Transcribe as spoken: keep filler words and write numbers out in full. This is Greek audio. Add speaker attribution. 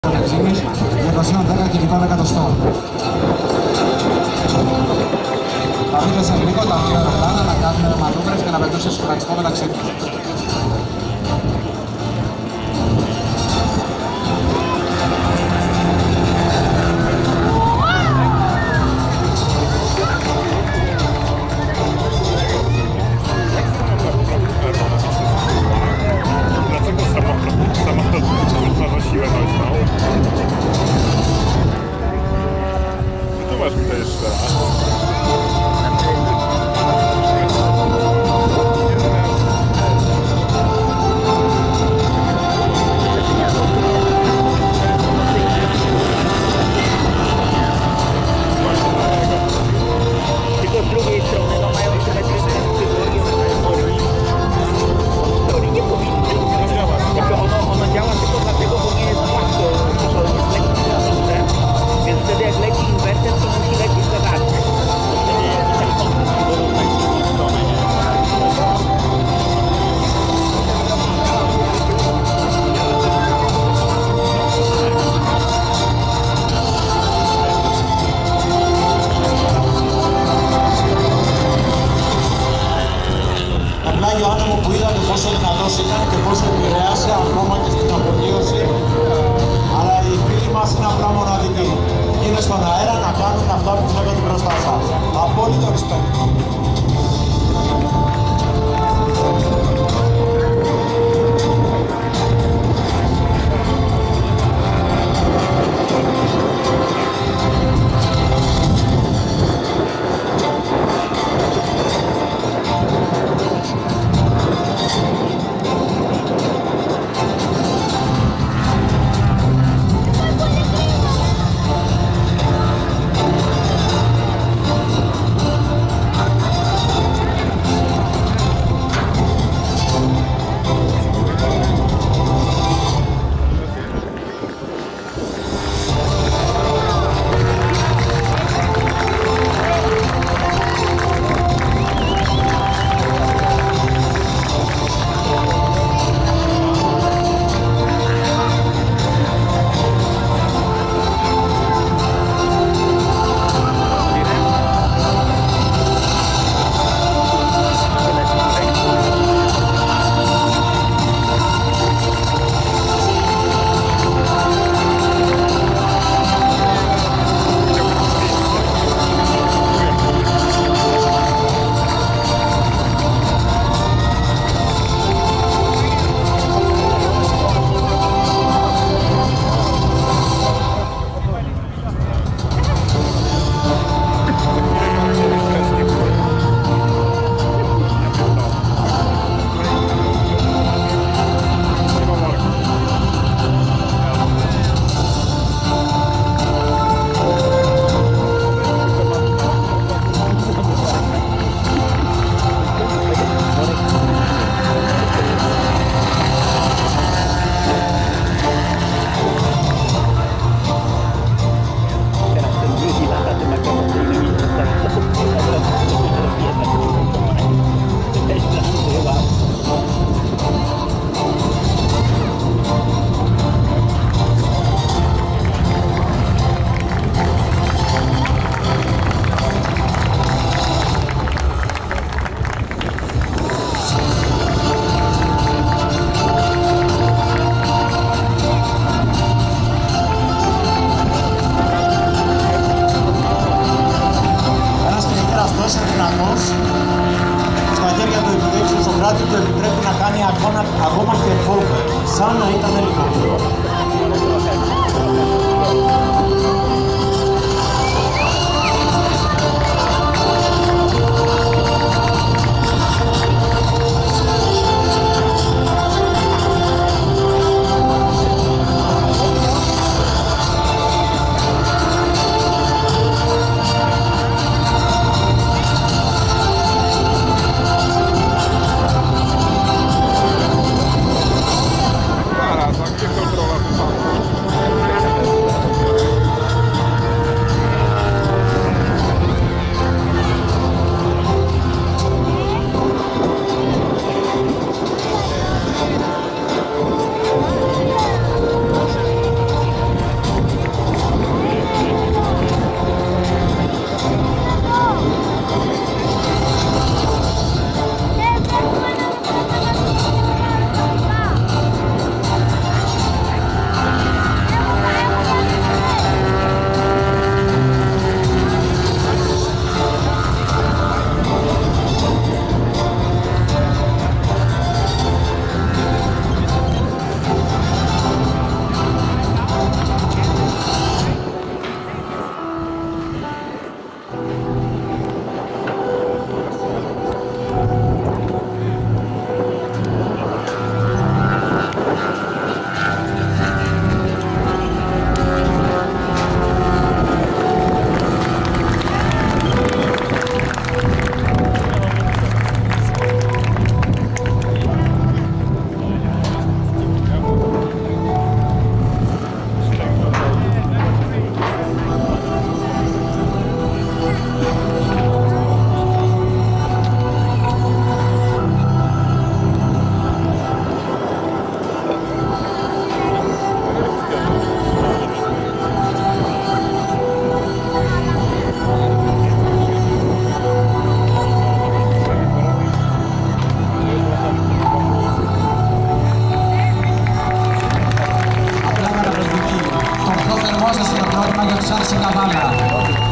Speaker 1: για το σύνολο δέκα κινητών εκατοστών. Θα δείτε σε λίγο τα δύο αεροπλάνα να κάνουν μανούβρες και να πετούν σε συγχρονισμό μεταξύ τους. Πόσο δυνατός ήταν και πόσο επηρέασε ακόμα και στην απογείωση, αλλά οι φίλοι μας είναι απλά μοναδικοί. Είναι στον αέρα να κάνουν αυτά που βλέπετε μπροστά σας. Απόλυτο respect. Στα χέρια του επιδέξιου Σοκράτη του επιτρέπει να κάνει αγώνα, ακόμα και φόβε, σαν να ήταν ελικόπτερο.
Speaker 2: Control. ερώτημα για τους Άρση Καβάλα.